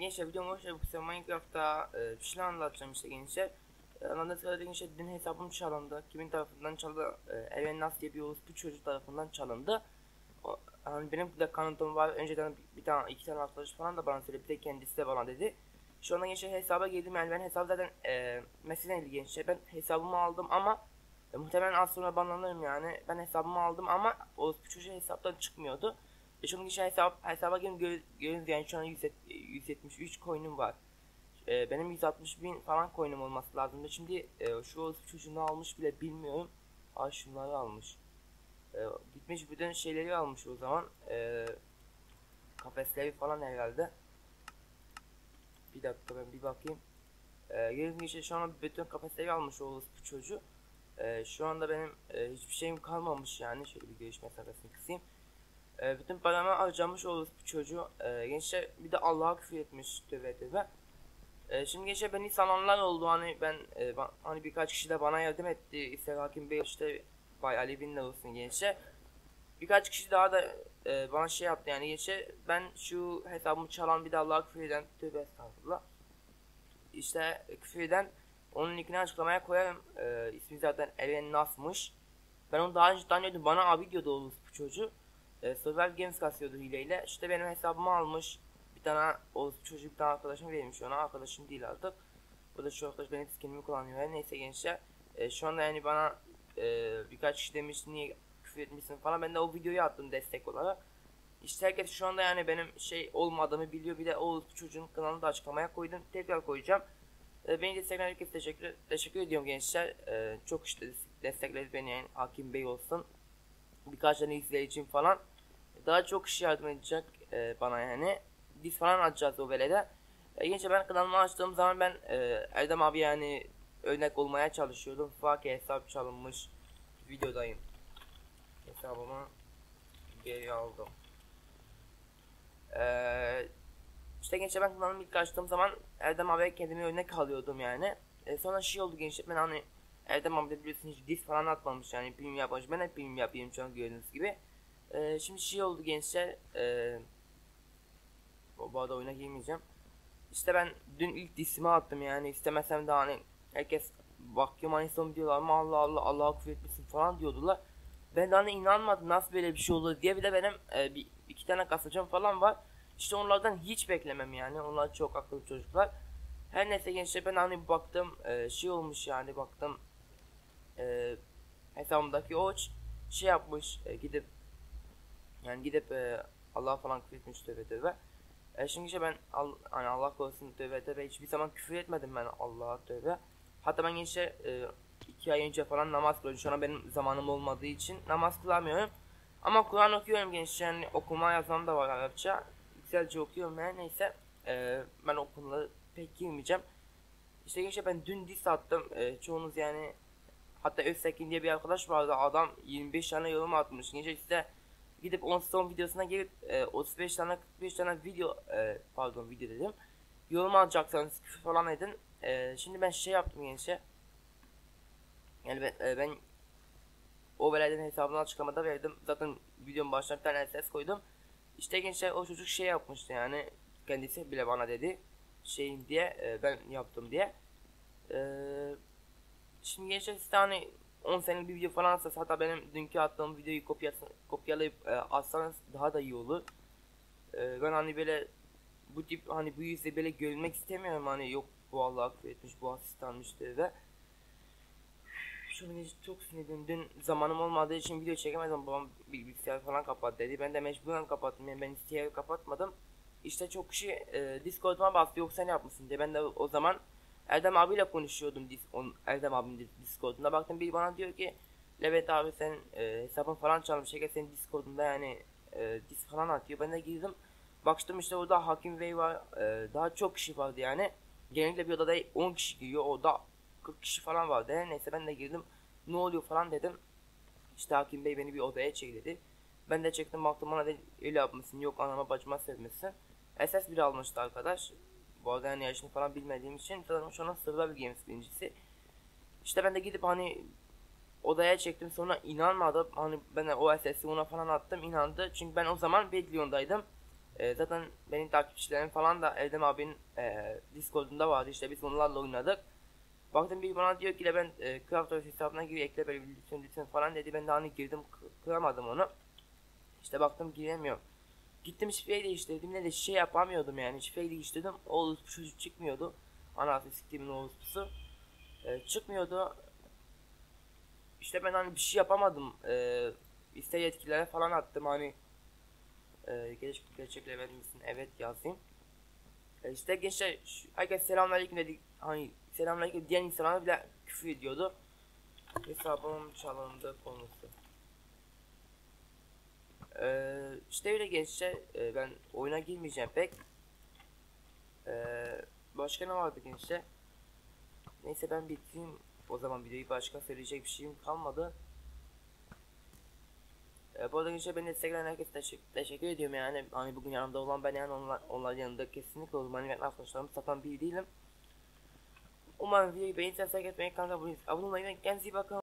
Gençler videom hoş geldiniz. Bu Minecraft'ta bir şeyler anlatacağım işte gençler. Anladığınız kadarıyla gençler dün hesabım çalındı. Kimin tarafından çaldı? Evenas diye bir orospu çocuk tarafından çalındı. Hani benim de kanıtım var. Önceden bir tane iki tane arkadaş falan da bana söyledi. Bir de kendisi de bana dedi. Şu anda gençler hesaba girdim, yani ben hesabı zaten mesele değil gençler. Ben hesabımı aldım ama muhtemelen az sonra banlanırım yani. Ben hesabımı aldım ama orospu çocuğu hesaptan çıkmıyordu. Şu an kişi hesaba girin görün yani şu an 173 coin'um var. Benim 160 bin falan coin'um olması lazım. Şimdi şu çocuğunu almış bile bilmiyorum. Şunları almış. Gitmiş bütün şeyleri almış o zaman. Kafesleri falan herhalde. Bir dakika ben bir bakayım. Görün kişi şu an bütün kafesleri almış o çocuğu. Şu anda benim hiçbir şeyim kalmamış yani. Şöyle bir görüş mesafesini kısayım. Bütün paramı harcamış olur bu çocuğu. Gençler bir de Allah'a küfür etmiş, tövbe tövbe. Şimdi gençler beni sananlar oldu, hani hani birkaç kişi de bana yardım etti. İster Hakim Bey, işte Bay Ali Binler olsun gençler. Birkaç kişi daha da bana şey yaptı yani gençler. Ben şu hesabımı çalan bir de Allah'a küfür eden, tövbe estağfurullah. İşte küfür eden, onun linkini açıklamaya koyarım. İsmi zaten Eren Nas'mış. Ben onu daha önce tanıyordum. Bana abi diyordu o bu çocuğu. Survival Games kasıyordu hileyle. İşte benim hesabımı almış. Bir tane o çocuk, bir tane arkadaşım vermiş ona. Arkadaşım değil artık. Bu da şu arkadaş benim skinimi kullanıyor. Neyse gençler. Şu anda yani bana birkaç kişi demiş niye küfür etmişsin falan. Ben de o videoyu attım destek olarak. İşte herkes şu anda yani benim şey olmadığımı biliyor. Bir de o çocuğun kanalını da açıklamaya koydum. Tekrar koyacağım. Beni destekleyen herkese teşekkür ediyorum gençler. Çok işte destekledi beni, yani Hakim Bey olsun. Birkaç tane izleyicim falan. Daha çok kişi yardım edecek bana yani. Biz falan açacağız o velede. Gençler ben kanalımı açtığım zaman ben Erdem abi yani örnek olmaya çalışıyordum. Fakat hesap çalınmış videodayım. Hesabımı geri aldım. İşte gençler ben kanalımı ilk açtığım zaman Erdem abiye kendimi örnek alıyordum yani. Sonra şey oldu gençler, ben hani Erdem abi de biliyorsun hiç diss falan atmamış yani, film yapmış, ben hep film yapayım şu an gördüğünüz gibi. Şimdi şey oldu gençler, bu arada oyuna girmeyeceğim. İşte ben dün ilk dissimi attım yani, istemesem de hani herkes bakıyorum hani son diyorlar mı Allah Allah Allah'a küfür etmişsin falan diyordular. Ben de hani inanmadım nasıl böyle bir şey olur diye. Bir de benim iki tane kasacağım falan var. İşte onlardan hiç beklemem yani. Onlar çok akıllı çocuklar. Her neyse gençler ben hani baktım şey olmuş yani, baktım hesabımdaki o şey yapmış, gidip Allah falan küfür etmiş, tövbe tövbe. Şimdi işte ben hani Allah korusun, tövbe tövbe, hiçbir zaman küfür etmedim ben, Allah'a tövbe. Hatta ben gençler 2 ay önce falan namaz kılıyorum. Şu an benim zamanım olmadığı için namaz kılamıyorum. Ama Kur'an okuyorum gençler, yani okuma yazmam da var Arapça. Güzelce okuyorum yani, neyse. Ben o konulara pek girmeyeceğim. İşte gençler ben dün diss attım. Çoğunuz yani, hatta Öztekin diye bir arkadaş vardı, adam 25 tane yorum atmış. Gençler işte gidip son videosuna gelip 35 tane 45 tane video pardon video dedim. Yorum alacaksanız küfür falan edin. Şimdi ben şey yaptım gençler. Yani ben o belediyeden hesabını açıklamada verdim. Zaten videonun başına bir tane ses koydum. İşte gençler o çocuk şey yapmıştı yani, kendisi bile bana dedi şeyim diye, ben yaptım diye. Şimdi gençler size hani 10 senelik bir video falan atsanız, hatta benim dünkü attığım videoyu kopyalayıp atsanız daha da iyi olur. Ben hani böyle bu tip hani bu yüzde böyle görülmek istemiyorum, hani yok bu Allah'a küfür etmiş, bu asistanmıştı ve şunu çok sinirlendim. Dün zamanım olmadığı için video çekemedim. Babam bilgisayar falan kapat dedi. Ben de mecburen kapattım. Yani ben isteyerek kapatmadım. İşte çok kişi Discord'uma bastı, yok sen yapmışsın diye. Ben de o zaman Erdem abiyle konuşuyordum. Erdem abinin Discord'unda. Baktım biri bana diyor ki Levent abi sen hesabın falan çalmış. Senin Discord'unda yani dis falan atıyor. Ben de girdim. Baktım işte orada Hakim Bey var. Daha çok kişi vardı yani. Genellikle bir odada 10 kişi giriyor. Orada 40 kişi falan vardı. Neyse ben de girdim. Ne oluyor falan dedim. İşte Hakim Bey beni bir odaya çek dedi. Ben de çektim, baktım bana dedi öyle yapmışsın, yok anama bacıma sevmişsin. SS bir almıştı arkadaş. Bu arada yani yaşını falan bilmediğim için tanımış, ona Survival Games birincisi. İşte ben de gidip hani odaya çektim, sonra inanmadı. Hani ben o SS'i ona falan attım, inandı. Çünkü ben o zaman Bedlion'daydım. Zaten benim takipçilerim falan da Erdem abinin Discord'unda vardı, işte biz onlarla oynadık. Baktım bir bana diyor ki de ben Crafters hesabına gir, ekle böyle lütfen falan dedi. Ben de hani girdim, kıramadım onu. İşte baktım giremiyorum. Gittim şifreyi değiştirdim, ne de şey yapamıyordum yani, şifreyi değiştirdim. O çocuk çıkmıyordu. Anasını siktiğimin orospusu. Çıkmıyordu. İşte ben hani bir şey yapamadım. İsteği yetkililere falan attım hani, gerçekle misin? Evet yazayım. İşte gençler herkes selamünaleyküm dedik. Hani selamünaleyküm diyen insanlar bile küfür ediyordu. Hesabım çalındı konusu. İşte öyle gençler, ben oyuna girmeyeceğim pek. Başka ne vardı gençler? Neyse ben bitireyim o zaman videoyu, başka söyleyecek bir şeyim kalmadı. Bu arada gençler, beni destekleyen herkese teşekkür ediyorum yani. Hani bugün yanımda olan ben, yani onlar yanında kesinlikle olur. Hani ben arkadaşlarımı satan biri değilim. Umarım videoyu beğenirseniz, like etmeyi, kanala abone olmayı, kendinize iyi bakın.